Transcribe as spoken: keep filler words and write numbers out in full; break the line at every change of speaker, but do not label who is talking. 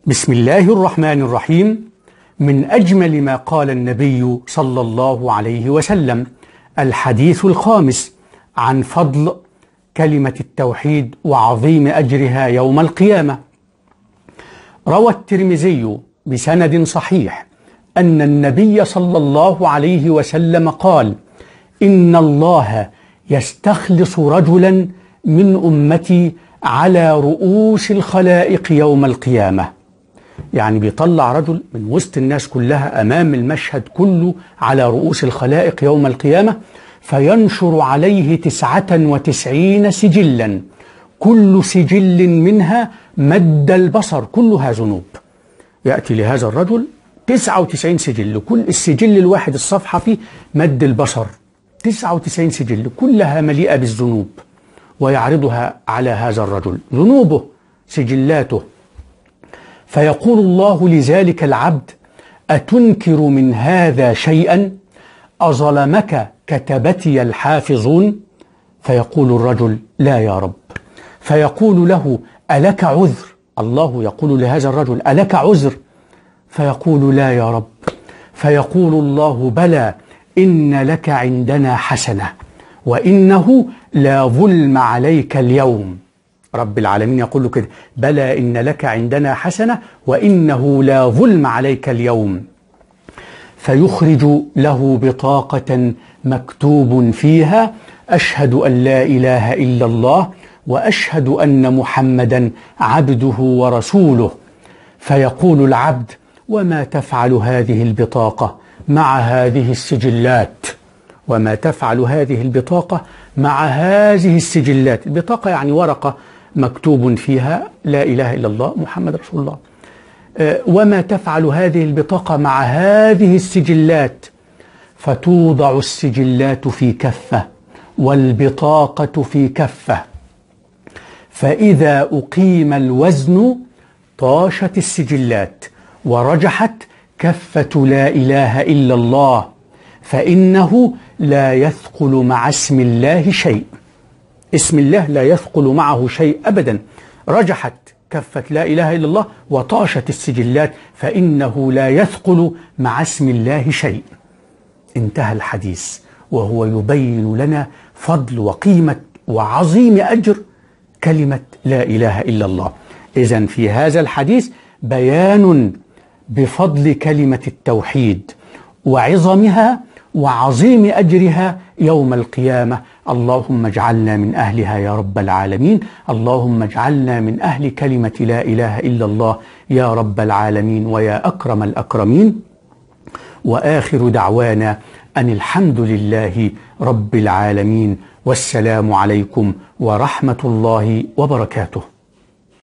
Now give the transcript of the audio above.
بسم الله الرحمن الرحيم. من أجمل ما قال النبي صلى الله عليه وسلم الحديث الخامس عن فضل كلمة التوحيد وعظيم أجرها يوم القيامة. روى الترمذي بسند صحيح أن النبي صلى الله عليه وسلم قال: إن الله يستخلص رجلا من أمتي على رؤوس الخلائق يوم القيامة. يعني بيطلع رجل من وسط الناس كلها أمام المشهد كله على رؤوس الخلائق يوم القيامة، فينشر عليه تسعة وتسعين سجلا، كل سجل منها مد البصر، كلها ذنوب. يأتي لهذا الرجل تسعة وتسعين سجل، كل السجل الواحد الصفحة فيه مد البصر، تسعة وتسعين سجل كلها مليئة بالذنوب، ويعرضها على هذا الرجل ذنوبه سجلاته. فيقول الله لذلك العبد: أتنكر من هذا شيئا؟ أظلمك كتبتي الحافظون؟ فيقول الرجل: لا يا رب. فيقول له: ألك عذر؟ الله يقول لهذا الرجل: ألك عذر؟ فيقول: لا يا رب. فيقول الله: بلى، إن لك عندنا حسنة، وإنه لا ظلم عليك اليوم. رب العالمين يقول له كده: بلى إن لك عندنا حسنة وإنه لا ظلم عليك اليوم. فيخرج له بطاقة مكتوب فيها: أشهد أن لا إله إلا الله وأشهد أن محمدا عبده ورسوله. فيقول العبد: وما تفعل هذه البطاقة مع هذه السجلات؟ وما تفعل هذه البطاقة مع هذه السجلات؟ البطاقة يعني ورقة مكتوب فيها لا إله إلا الله محمد رسول الله. أه وما تفعل هذه البطاقة مع هذه السجلات؟ فتوضع السجلات في كفة والبطاقة في كفة، فإذا أقيم الوزن طاشت السجلات ورجحت كفة لا إله إلا الله، فإنه لا يثقل مع اسم الله شيء. اسم الله لا يثقل معه شيء أبدا. رجحت كفة لا إله إلا الله وطاشت السجلات، فإنه لا يثقل مع اسم الله شيء. انتهى الحديث وهو يبين لنا فضل وقيمة وعظيم أجر كلمة لا إله إلا الله. إذن في هذا الحديث بيان بفضل كلمة التوحيد وعظمها وعظيم أجرها يوم القيامة. اللهم اجعلنا من أهلها يا رب العالمين. اللهم اجعلنا من أهل كلمة لا إله إلا الله يا رب العالمين ويا أكرم الأكرمين. وآخر دعوانا أن الحمد لله رب العالمين، والسلام عليكم ورحمة الله وبركاته.